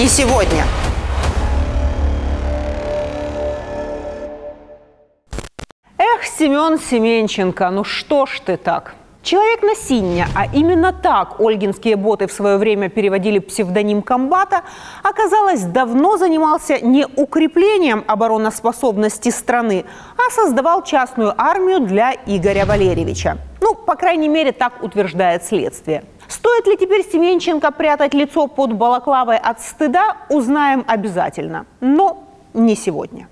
Не сегодня. Эх, Семен Семенченко, ну что ж ты так? Человек-насильня, а именно так ольгинские боты в свое время переводили псевдоним комбата, оказалось, давно занимался не укреплением обороноспособности страны, а создавал частную армию для Игоря Валерьевича. Ну, по крайней мере, так утверждает следствие. Стоит ли теперь Семенченко прятать лицо под балаклавой от стыда, узнаем обязательно. Но не сегодня.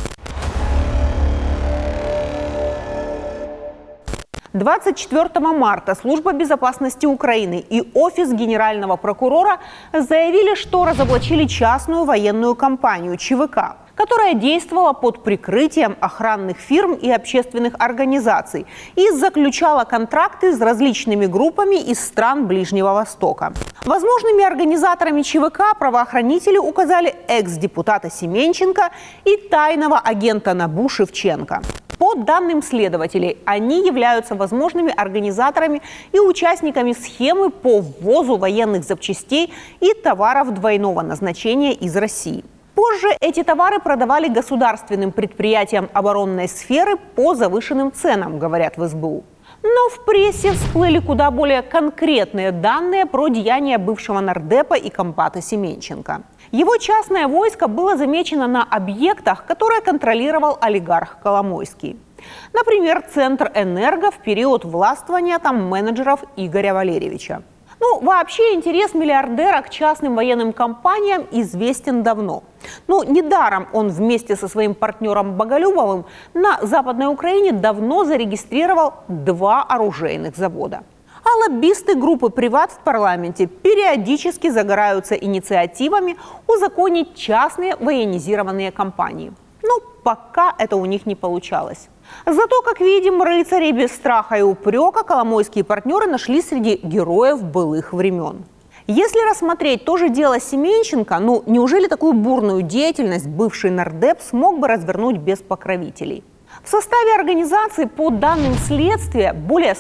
24 марта Служба безопасности Украины и Офис генерального прокурора заявили, что разоблачили частную военную компанию ЧВК, которая действовала под прикрытием охранных фирм и общественных организаций и заключала контракты с различными группами из стран Ближнего Востока. Возможными организаторами ЧВК правоохранители указали экс-депутата Семенченко и тайного агента НАБУ Шевченко. По данным следователей, они являются возможными организаторами и участниками схемы по ввозу военных запчастей и товаров двойного назначения из России. Позже эти товары продавали государственным предприятиям оборонной сферы по завышенным ценам, говорят в СБУ. Но в прессе всплыли куда более конкретные данные про деяния бывшего нардепа и комбата Семенченко. Его частное войско было замечено на объектах, которые контролировал олигарх Коломойский. Например, Центр Энерго в период властвования там менеджеров Игоря Валерьевича. Ну, вообще интерес миллиардера к частным военным компаниям известен давно. Но недаром он вместе со своим партнером Боголюбовым на Западной Украине давно зарегистрировал 2 оружейных завода. А лоббисты группы «Приват» в парламенте периодически загораются инициативами узаконить частные военизированные компании. Но пока это у них не получалось. Зато, как видим, рыцари без страха и упрека коломойские партнеры нашли среди героев былых времен. Если рассмотреть то же дело Семенченко, ну неужели такую бурную деятельность бывший нардеп смог бы развернуть без покровителей? В составе организации, по данным следствия, более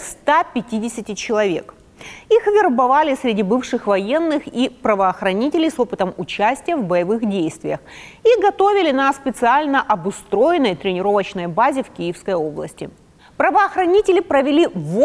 150 человек. Их вербовали среди бывших военных и правоохранителей с опытом участия в боевых действиях и готовили на специально обустроенной тренировочной базе в Киевской области. Правоохранители провели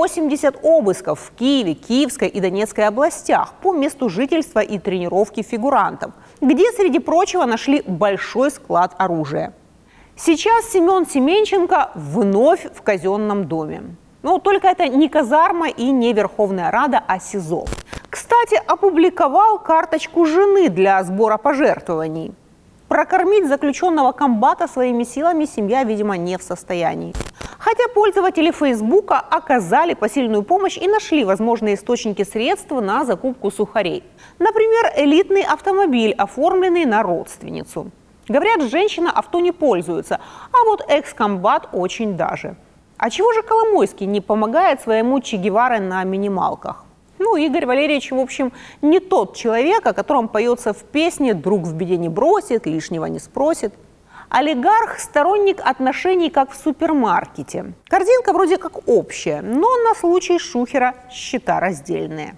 80 обысков в Киеве, Киевской и Донецкой областях по месту жительства и тренировки фигурантов, где, среди прочего, нашли большой склад оружия. Сейчас Семен Семенченко вновь в казенном доме. Но только это не казарма и не Верховная Рада, а СИЗО. Кстати, опубликовал карточку жены для сбора пожертвований. Прокормить заключенного комбата своими силами семья, видимо, не в состоянии. Хотя пользователи Фейсбука оказали посильную помощь и нашли возможные источники средств на закупку сухарей. Например, элитный автомобиль, оформленный на родственницу. Говорят, женщина авто не пользуется, а вот экс-комбат очень даже. А чего же Коломойский не помогает своему Че Геваре на минималках? Ну, Игорь Валерьевич, в общем, не тот человек, о котором поется в песне «Друг в беде не бросит, лишнего не спросит». Олигарх – сторонник отношений как в супермаркете. Корзинка вроде как общая, но на случай шухера счета раздельные.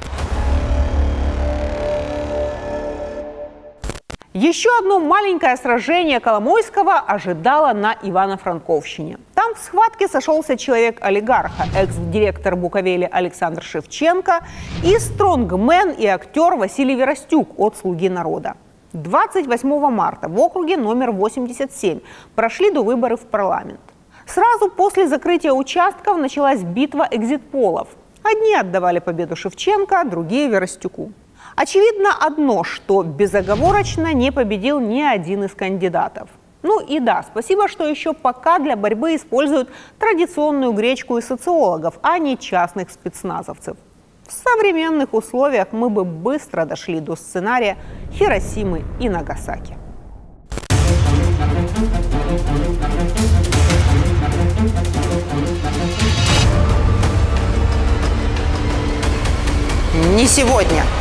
Еще одно маленькое сражение Коломойского ожидало на Ивано-Франковщине. Там в схватке сошелся человек олигарха, экс-директор Буковели Александр Шевченко и стронгмен и актер Василий Веростюк от «Слуги народа». 28 марта в округе номер 87 прошли довыборы в парламент. Сразу после закрытия участков началась битва экзит-полов. Одни отдавали победу Шевченко, другие – Веростюку. Очевидно одно, что безоговорочно не победил ни один из кандидатов. Ну и да, спасибо, что еще пока для борьбы используют традиционную гречку из социологов, а не частных спецназовцев. В современных условиях мы бы быстро дошли до сценария Хиросимы и Нагасаки. Не сегодня.